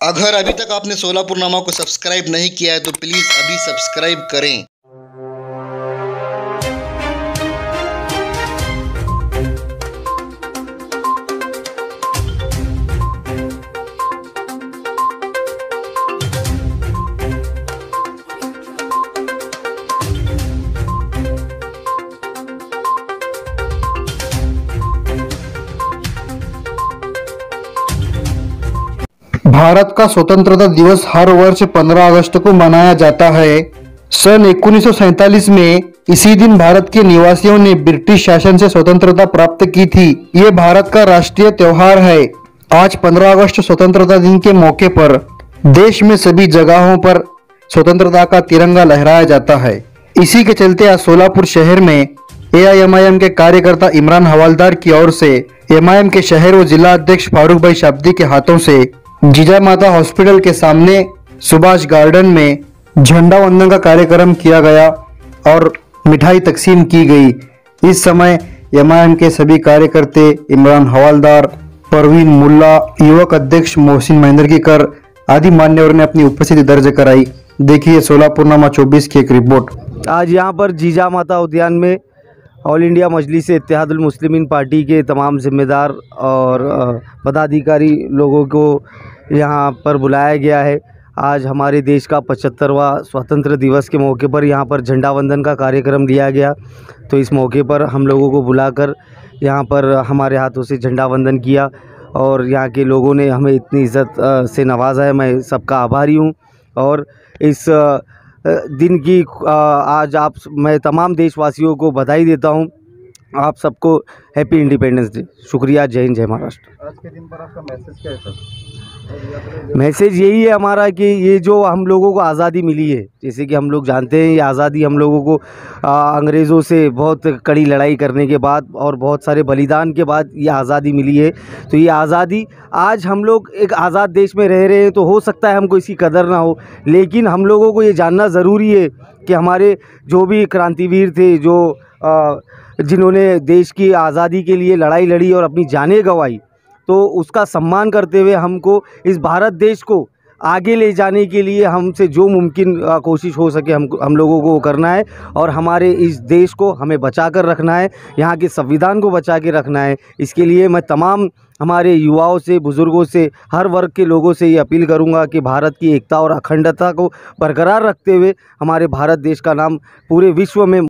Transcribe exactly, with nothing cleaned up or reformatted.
अगर अभी तक आपने सोलापुरनामा को सब्सक्राइब नहीं किया है तो प्लीज़ अभी सब्सक्राइब करें। भारत का स्वतंत्रता दिवस हर वर्ष पंद्रह अगस्त को मनाया जाता है। सन उन्नीस सौ सैंतालीस में इसी दिन भारत के निवासियों ने ब्रिटिश शासन से स्वतंत्रता प्राप्त की थी। ये भारत का राष्ट्रीय त्योहार है। आज पंद्रह अगस्त स्वतंत्रता दिन के मौके पर देश में सभी जगहों पर स्वतंत्रता का तिरंगा लहराया जाता है। इसी के चलते आज सोलापुर शहर में ए आई एम आई एम के कार्यकर्ता इमरान हवालदार की ओर से एम आई एम के शहर व जिला अध्यक्ष फारूक भाई शाब्दी के हाथों से जीजा माता हॉस्पिटल के सामने सुभाष गार्डन में झंडा वंदन का कार्यक्रम किया गया और मिठाई तकसीम की गई। इस समय एम आई एम के सभी कार्यकर्ता इमरान हवालदार, परवीन मुल्ला, युवक अध्यक्ष मोहसिन महेंद्रकीकर आदि मान्यवरों ने अपनी उपस्थिति दर्ज कराई। देखिए सोलापुरनामा चौबीस की एक रिपोर्ट। आज यहाँ पर जीजा माता उद्यान में All India Majlis Ittehadul Muslimeen party के तमाम जिम्मेदार और पदाधिकारी लोगों को यहाँ पर बुलाया गया है। आज हमारे देश का पचहत्तरवां स्वतंत्र दिवस के मौके पर यहाँ पर झंडा वंदन का कार्यक्रम दिया गया। तो इस मौके पर हम लोगों को बुलाकर यहाँ पर हमारे हाथों से झंडा वंदन किया और यहाँ के लोगों ने हमें इतनी इज़्ज़त से नवाजा है। मैं सबका आभारी हूँ। और इस दिन की आज आप मैं तमाम देशवासियों को बधाई देता हूं। आप सबको हैप्पी इंडिपेंडेंस डे। शुक्रिया। जय हिंद, जय महाराष्ट्र। आज के दिन पर आपका मैसेज क्या है सर? मैसेज यही है हमारा कि ये जो हम लोगों को आज़ादी मिली है, जैसे कि हम लोग जानते हैं ये आज़ादी हम लोगों को अंग्रेज़ों से बहुत कड़ी लड़ाई करने के बाद और बहुत सारे बलिदान के बाद ये आज़ादी मिली है। तो ये आज़ादी आज हम लोग एक आज़ाद देश में रह रहे हैं तो हो सकता है हमको इसकी कदर ना हो, लेकिन हम लोगों को ये जानना ज़रूरी है कि हमारे जो भी क्रांतिवीर थे, जो आ, जिन्होंने देश की आज़ादी के लिए लड़ाई लड़ी और अपनी जानें गंवाई, तो उसका सम्मान करते हुए हमको इस भारत देश को आगे ले जाने के लिए हमसे जो मुमकिन कोशिश हो सके हम हम लोगों को करना है और हमारे इस देश को हमें बचा कर रखना है, यहाँ के संविधान को बचा के रखना है। इसके लिए मैं तमाम हमारे युवाओं से, बुज़ुर्गों से, हर वर्ग के लोगों से ये अपील करूँगा कि भारत की एकता और अखंडता को बरकरार रखते हुए हमारे भारत देश का नाम पूरे विश्व में